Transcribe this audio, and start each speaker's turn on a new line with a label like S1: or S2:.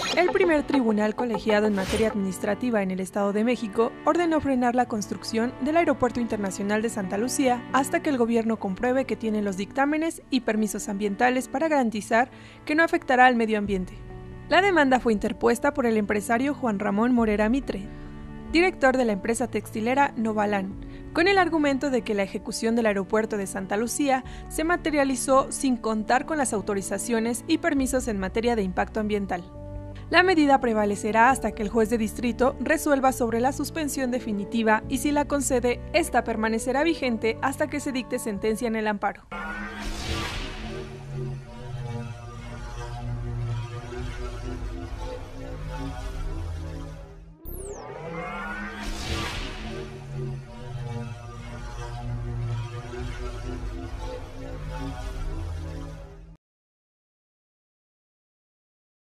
S1: El primer tribunal colegiado en materia administrativa en el Estado de México ordenó frenar la construcción del Aeropuerto Internacional de Santa Lucía hasta que el gobierno compruebe que tiene los dictámenes y permisos ambientales para garantizar que no afectará al medio ambiente. La demanda fue interpuesta por el empresario Juan Ramón Morera Mitre, director de la empresa textilera Novalán, con el argumento de que la ejecución del aeropuerto de Santa Lucía se materializó sin contar con las autorizaciones y permisos en materia de impacto ambiental. La medida prevalecerá hasta que el juez de distrito resuelva sobre la suspensión definitiva y si la concede, esta permanecerá vigente hasta que se dicte sentencia en el amparo.